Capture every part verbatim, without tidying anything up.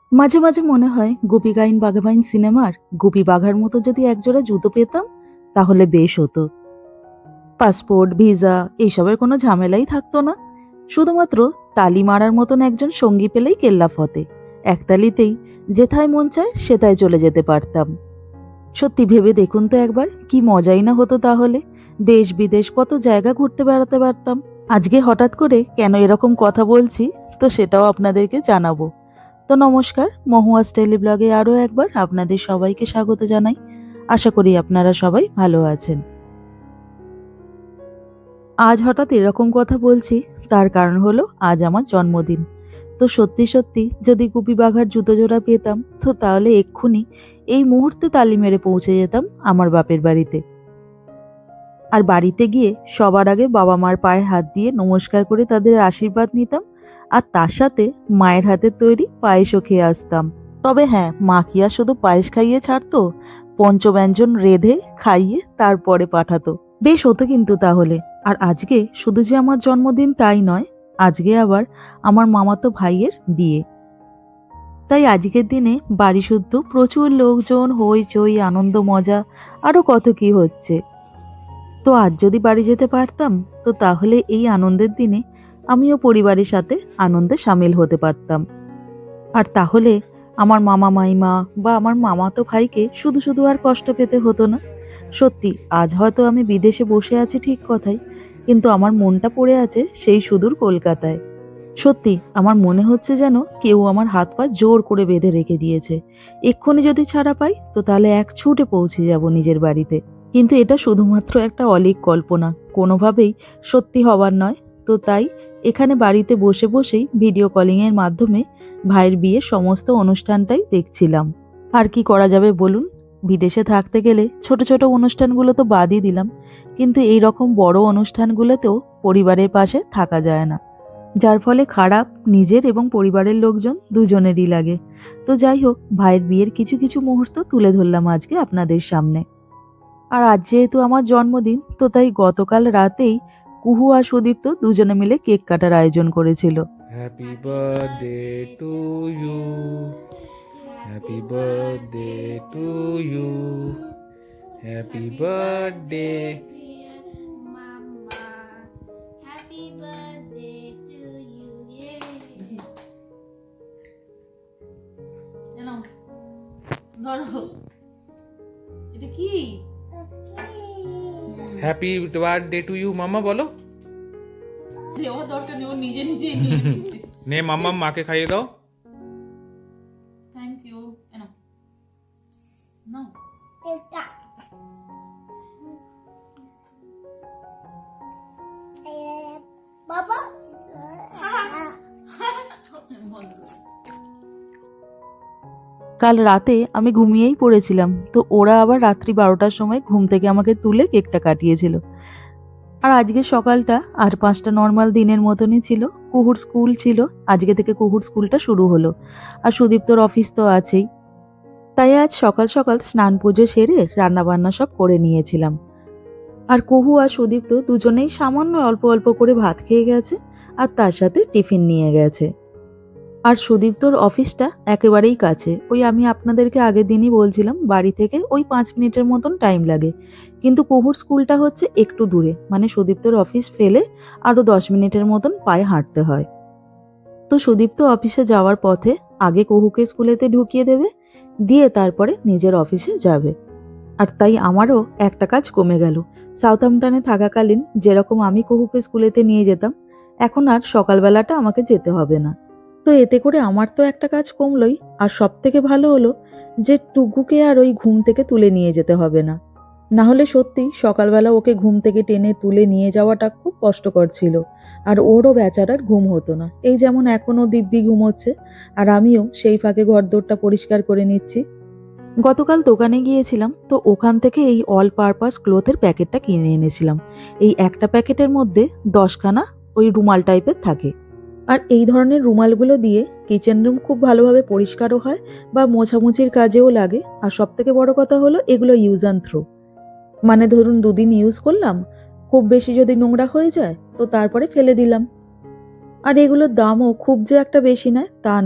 মাঝে মাঝে মনে হয় গুপি গাইন বাঘাবাইন সিনেমার গুপি বাঘার মতো যদি একজোড়া জুতো পেতাম তাহলে বেশ হতো। পাসপোর্ট, ভিসা এইসবের কোনো ঝামেলাই থাকতো না। শুধুমাত্র তালি মারার মতন একজন সঙ্গী পেলেই কেল্লা ফতে। একতালিতেই যেথায় মন চায় সেথায় চলে যেতে পারতাম। সত্যি ভেবে দেখুন তো একবার, কি মজাই না হতো তাহলে। দেশ বিদেশ কত জায়গা ঘুরতে বেড়াতে পারতাম। আজকে হঠাৎ করে কেন এরকম কথা বলছি, তো সেটাও আপনাদেরকে জানাবো। তো নমস্কার, মহুয়া স্টাইলি ব্লগে আরও একবার আপনাদের সবাইকে স্বাগত জানাই। আশা করি আপনারা সবাই ভালো আছেন। আজ হঠাৎ এরকম কথা বলছি, তার কারণ হলো আজ আমার জন্মদিন। তো সত্যি সত্যি যদি গুপি বাঘার জুতো জোড়া পেতাম, তো তাহলে এক্ষুনি এই মুহূর্তে তালি মেরে পৌঁছে যেতাম আমার বাপের বাড়িতে। আর বাড়িতে গিয়ে সবার আগে বাবা মার পায়ে হাত দিয়ে নমস্কার করে তাদের আশীর্বাদ নিতাম। আর তার সাথে মায়ের হাতের তৈরি পায়েসও খেয়ে আসতাম। তবে হ্যাঁ, মা কি আর শুধু পায়েস খাইয়ে ছাড়তো, পঞ্চব্যঞ্জন রেঁধে খাইয়ে তারপরে পাঠাতো। বেশ হতো কিন্তু তাহলে। আর আজকে শুধু যে আমার জন্মদিন তাই নয়, আজকে আবার আমার মামাতো ভাইয়ের বিয়ে। তাই আজকের দিনে বাড়ি শুদ্ধ প্রচুর লোকজন, হইচই, আনন্দ, মজা, আরো কত কি হচ্ছে। তো আজ যদি বাড়ি যেতে পারতাম, তো তাহলে এই আনন্দের দিনে আমিও পরিবারের সাথে আনন্দে সামিল হতে পারতাম। আর তাহলে আমার মামা মাইমা বা আমার মামাতো ভাইকে শুধু শুধু আর কষ্ট পেতে হতো না। সত্যি আজ হয়তো আমি বিদেশে বসে আছি ঠিক কথাই, কিন্তু আমার মনটা পড়ে আছে সেই সুদূর কলকাতায়। সত্যি আমার মনে হচ্ছে যেন কেউ আমার হাত পা জোর করে বেঁধে রেখে দিয়েছে। এক্ষুনি যদি ছাড়া পাই, তো তাহলে এক ছুটে পৌঁছে যাব নিজের বাড়িতে। কিন্তু এটা শুধুমাত্র একটা অলীক কল্পনা, কোনোভাবেই সত্যি হবার নয়। তো তাই এখানে বাড়িতে বসে বসেই ভিডিও কলিং এর মাধ্যমে ভাইয়ের বিয়ের সমস্ত অনুষ্ঠানটাই দেখছিলাম। আর কি করা যাবে বলুন, বিদেশে থাকতে গেলে ছোট ছোট অনুষ্ঠানগুলো তো বাদই দিলাম, কিন্তু এই রকম বড় অনুষ্ঠানগুলোতেও পরিবারের পাশে থাকা যায় না, যার ফলে খারাপ নিজের এবং পরিবারের লোকজন দুজনেরই লাগে। তো যাই হোক, ভাইয়ের বিয়ের কিছু কিছু মুহূর্ত তুলে ধরলাম আজকে আপনাদের সামনে। আর আজ যেহেতু আমার জন্মদিন, তো তাই গতকাল রাতেই কুহু আর সুদীপ্ত দুজনে মিলে কেক কাটার আয়োজন করেছিল। Happy birthday to you, happy birthday to you, happy birthday. Happy birthday to you, yeah. জানো ধরো এটা কি? হ্যাপি বার্থডে টু ইউ মাম্মা বলো। দেওয়া দরকার নেই, ও নিজে নিজে নিয়ে নিচ্ছে। নে মাম্মা মাকে খাইয়ে দাও। Thank you. এনো নাও। Baba. কাল রাতে আমি ঘুমিয়েই পড়েছিলাম, তো ওরা আবার রাত্রি বারোটার সময় ঘুম থেকে আমাকে তুলে কেকটা কাটিয়েছিল। আর আজকে সকালটা আর পাঁচটা নর্মাল দিনের মতনই ছিল। কুহুর স্কুল ছিল, আজকে থেকে কুহুর স্কুলটা শুরু হলো। আর সুদীপ্তর অফিস তো আছেই। তাই আজ সকাল সকাল স্নান পুজো সেরে রান্না বান্না সব করে নিয়েছিলাম। আর কুহু আর সুদীপ্ত দুজনেই সামান্য অল্প অল্প করে ভাত খেয়ে গেছে, আর তার সাথে টিফিন নিয়ে গেছে। আর সুদীপ্তর অফিসটা একেবারেই কাছে, ওই আমি আপনাদেরকে আগের দিনই বলছিলাম বাড়ি থেকে ওই পাঁচ মিনিটের মতন টাইম লাগে। কিন্তু কুহুর স্কুলটা হচ্ছে একটু দূরে, মানে সুদীপ্তর অফিস ফেলে আরও দশ মিনিটের মতন পায়ে হাঁটতে হয়। তো সুদীপ্ত অফিসে যাওয়ার পথে আগে কুহুকে স্কুলেতে ঢুকিয়ে দেবে, দিয়ে তারপরে নিজের অফিসে যাবে। আর তাই আমারও একটা কাজ কমে গেল। সাউথহ্যাম্পটনে থাকাকালীন যেরকম আমি কুহুকে স্কুলেতে নিয়ে যেতাম, এখন আর সকালবেলাটা আমাকে যেতে হবে না। তো এতে করে আমার তো একটা কাজ কমলোই, আর সব থেকে ভালো হলো যে টুকুকে আর ওই ঘুম থেকে তুলে নিয়ে যেতে হবে না। না হলে সত্যি সকালবেলা ওকে ঘুম থেকে টেনে তুলে নিয়ে যাওয়াটা খুব কষ্টকর ছিল। আর ওরও বেচারার ঘুম হতো না। এই যেমন এখনও দিব্যি ঘুমোচ্ছে, আর আমিও সেই ফাঁকে ঘরদোরটা পরিষ্কার করে নিচ্ছি। গতকাল দোকানে গিয়েছিলাম, তো ওখান থেকে এই অল পারপাস ক্লোথের প্যাকেটটা কিনে এনেছিলাম। এই একটা প্যাকেটের মধ্যে দশখানা ওই রুমাল টাইপের থাকে। আর এই ধরনের রুমালগুলো দিয়ে কিচেন রুম খুব ভালোভাবে পরিষ্কারও হয়, বা মোছামুছির কাজেও লাগে। আর সব থেকে বড় কথা হলো এগুলো ইউজ অ্যান্ড থ্রো, মানে ধরুন দুদিন ইউজ করলাম, খুব বেশি যদি নোংরা হয়ে যায় তো তারপরে ফেলে দিলাম। আর এগুলোর দামও খুব যে একটা বেশি নয় তা নয়,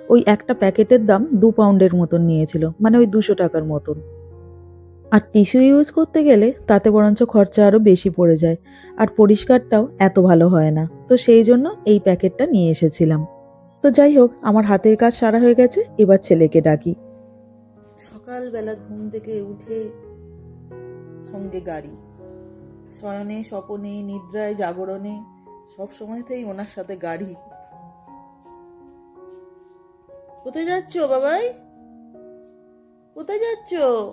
ওই একটা প্যাকেটের দাম দু পাউন্ডের মতন নিয়েছিল, মানে ওই দুশো টাকার মতন। আর টিস্যু ইউজ করতে গেলে তাতে বরঞ্চ খরচা আরও বেশি পড়ে যায়, আর পরিষ্কারটাও এত ভালো হয় না। তো সেই জন্য এই প্যাকেটটা নিয়ে এসেছিলাম। তো যাই হোক, আমার হাতের কাজ সারা হয়ে গেছে, এবার ছেলেকে ডাকি। সকালবেলা ঘুম থেকে উঠে সঙ্গে গাড়ি, শয়নে স্বপনে নিদ্রায় জাগরণে সব সময়তেই ওনার সাথে গাড়ি। কোথায় যাচ্ছ বাবাই, কোথায় যাচ্ছ?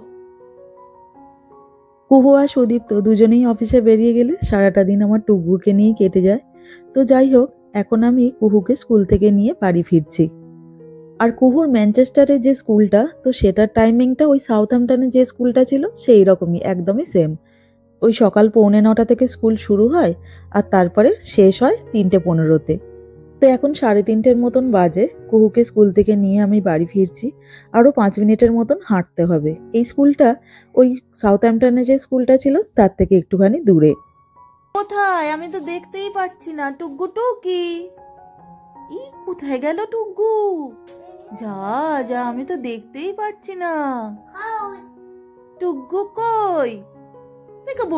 কুহু আর সুদীপ তো দুজনেই অফিসে বেরিয়ে গেলে সারাটা দিন আমার টুকুকে নিয়েই কেটে যায়। তো যাই হোক, এখন আমি কুহুকে স্কুল থেকে নিয়ে বাড়ি ফিরছি। আর কুহুর ম্যানচেস্টারে যে স্কুলটা, তো সেটার টাইমিংটা ওই সাউথহ্যাম্পটনে যে স্কুলটা ছিল সেই রকমই, একদমই সেম। ওই সকাল পৌনে নটা থেকে স্কুল শুরু হয় আর তারপরে শেষ হয় তিনটে পনেরোতে। তো এখন সাড়ে তিনটের মতন বাজে, কুহুকে স্কুল থেকে নিয়ে আমি বাড়ি ফিরছি। আরও পাঁচ মিনিটের মতন হাঁটতে হবে। এই স্কুলটা ওই সাউথহ্যাম্পটনে যে স্কুলটা ছিল তার থেকে একটুখানি দূরে। কোথায়? আমি তো দেখতেই পাচ্ছি না। টুগ্গু টুকি, ই কোথায় গেল টুগ্গু? যা যা, আমি তো দেখতেই পাচ্ছি না। টুগ্গু কই? দেখাবো।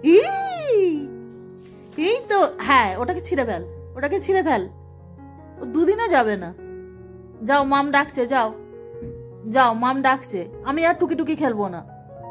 এই তো, হ্যাঁ, ওটাকে ছিঁড়ে ফেল, ওটাকে ছিঁড়ে ফেল। ও দুদিনও যাবে না। যাও, মাম ডাকছে, যাও যাও, মাম ডাকছে। আমি আর টুকি টুকি খেলবো না।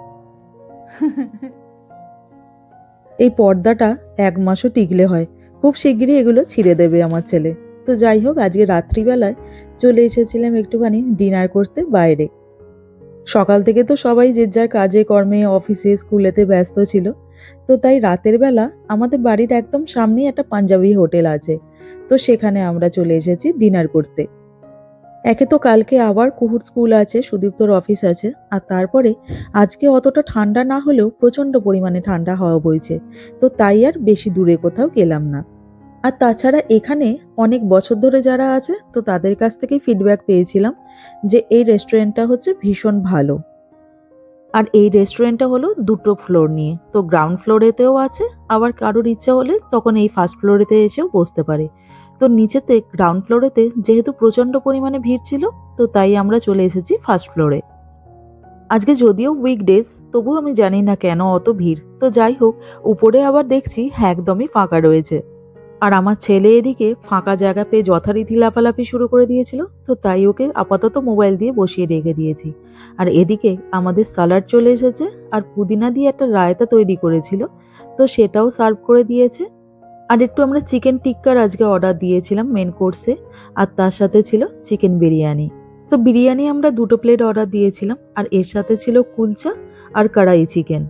এই পর্দাটা এক মাসও টিকলে হয়, খুব শিগগিরই এগুলো ছিঁড়ে দেবে আমার ছেলে। তো যাই হোক, আজকে রাত্রিবেলায় চলে এসেছিলাম একটুখানি ডিনার করতে বাইরে। সকাল থেকে তো সবাই যে যার কাজে কর্মে অফিসে স্কুলেতে ব্যস্ত ছিল। তো তাই রাতের বেলা আমাদের বাড়ির একদম সামনেই একটা পাঞ্জাবি হোটেল আছে, তো সেখানে আমরা চলে এসেছি ডিনার করতে। একে তো কালকে আবার কুহুর স্কুল আছে, সুদীপ্তর অফিস আছে, আর তারপরে আজকে অতটা ঠান্ডা না হলেও প্রচণ্ড পরিমাণে ঠান্ডা হাওয়া বইছে। তো তাই আর বেশি দূরে কোথাও গেলাম না। আর তাছাড়া এখানে অনেক বছর ধরে যারা আছে, তো তাদের কাছ থেকে ফিডব্যাক পেয়েছিলাম যে এই রেস্টুরেন্টটা হচ্ছে ভীষণ ভালো। আর এই রেস্টুরেন্টটা হলো দুটো ফ্লোর নিয়ে, তো গ্রাউন্ড ফ্লোরেতেও আছে, আবার কারোর ইচ্ছা হলে তখন এই ফার্স্ট ফ্লোরেতে এসেও বসতে পারে। তো নিচেতে গ্রাউন্ড ফ্লোরেতে যেহেতু প্রচণ্ড পরিমাণে ভিড় ছিল, তো তাই আমরা চলে এসেছি ফার্স্ট ফ্লোরে। আজকে যদিও উইকডেজ, তবুও আমি জানি না কেন অত ভিড়। তো যাই হোক, উপরে আবার দেখছি একদমই ফাঁকা রয়েছে। আর আমার ছেলে এদিকে ফাঁকা জায়গা পেয়ে যথারীতি লাফালাফি শুরু করে দিয়েছিল, তো তাই ওকে আপাতত মোবাইল দিয়ে বসিয়ে রেখে দিয়েছি। আর এদিকে আমাদের সালাড চলে এসেছে, আর পুদিনা দিয়ে একটা রায়তা তৈরি করেছিল, তো সেটাও সার্ভ করে দিয়েছে। আর একটু আমরা চিকেন টিক্কার আজকে অর্ডার দিয়েছিলাম মেন কোর্সে, আর তার সাথে ছিল চিকেন বিরিয়ানি। তো বিরিয়ানি আমরা দুটো প্লেট অর্ডার দিয়েছিলাম, আর এর সাথে ছিল কুলচা আর কড়াই চিকেন।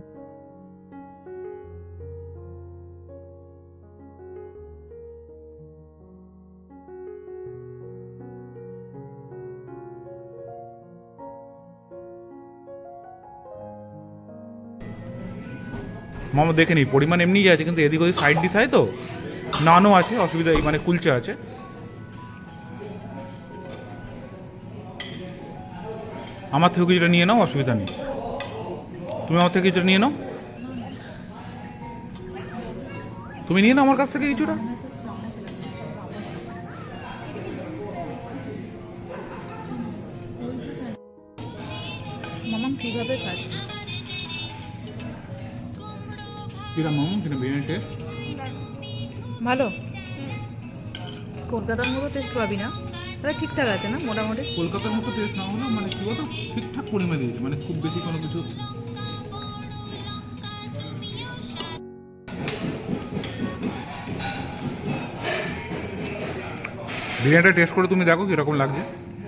মামা দেখে নি পরিমাণ এমনিই আছে, কিন্তু এদিক ওদিক সাইড ডিশ হয় তো, নানও আছে, অসুবিধা মানে কুলচা আছে। আমার থেকে কিছুটা নিয়ে নাও, অসুবিধা নেই। তুমি আমার থেকে কিছুটা নিয়ে নাও, তুমি নিয়ে নাও আমার কাছ থেকে কিছুটা। মামাম কিভাবে খাচ্ছিস? কিরা মামা, কিনা বিরিয়ানি টেস্ট ভালো। কলকাতার মতো টেস্ট পাবি না, তবে ঠিকঠাক আছে না মোটামুটি। কলকাতার মতো টেস্ট না হলেও মানে কি বলতো ঠিকঠাক পরিমাণে দিয়েছে, মানে খুব বেশি কোনো কিছু। বিরিয়ানিটা টেস্ট করে তুমি দেখো কিরকম লাগছে।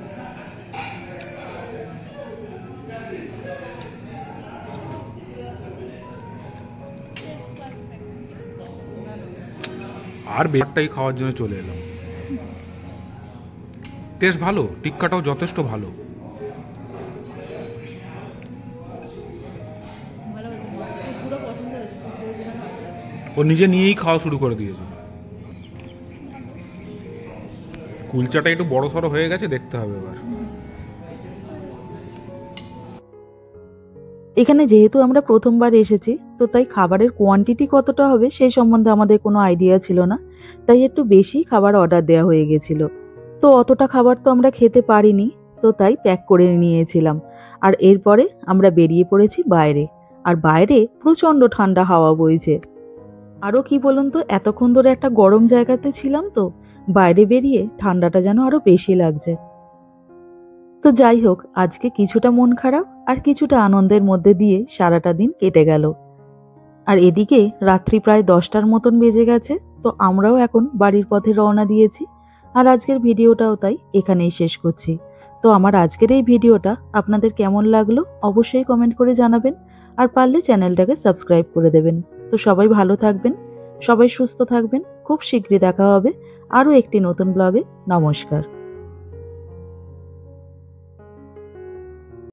আর বেরটাই খাওয়ার জন্য চলে এলাম। টেস্ট ভালো, টিক্কাটাও যথেষ্ট ভালো। ও নিজে নিয়েই খাওয়া শুরু করে দিয়েছে। কুলচাটা একটু বড় সড়ো হয়ে গেছে, দেখতে হবে এবার। এখানে যেহেতু আমরা প্রথমবার এসেছি, তো তাই খাবারের কোয়ান্টিটি কতটা হবে সেই সম্বন্ধে আমাদের কোনো আইডিয়া ছিল না, তাই একটু বেশি খাবার অর্ডার দেওয়া হয়ে গেছিল। তো অতটা খাবার তো আমরা খেতে পারিনি, তো তাই প্যাক করে নিয়েছিলাম। আর এরপরে আমরা বেরিয়ে পড়েছি বাইরে। আর বাইরে প্রচণ্ড ঠান্ডা হাওয়া বইছে। আরও কি বলুন তো, এতক্ষণ ধরে একটা গরম জায়গাতে ছিলাম, তো বাইরে বেরিয়ে ঠান্ডাটা যেন আরো বেশি লাগছে। তো যাই হোক, আজকে কিছুটা মন খারাপ আর কিছুটা আনন্দের মধ্যে দিয়ে সারাটা দিন কেটে গেল। আর এদিকে রাত্রি প্রায় দশটার মতন বেজে গেছে। তো আমরাও এখন বাড়ির পথে রওনা দিয়েছি। আর আজকের ভিডিওটাও তাই এখানেই শেষ করছি। তো আমার আজকের এই ভিডিওটা আপনাদের কেমন লাগলো অবশ্যই কমেন্ট করে জানাবেন। আর পারলে চ্যানেলটাকে সাবস্ক্রাইব করে দেবেন। তো সবাই ভালো থাকবেন, সবাই সুস্থ থাকবেন। খুব শীঘ্রই দেখা হবে আরও একটি নতুন ব্লগে। নমস্কার।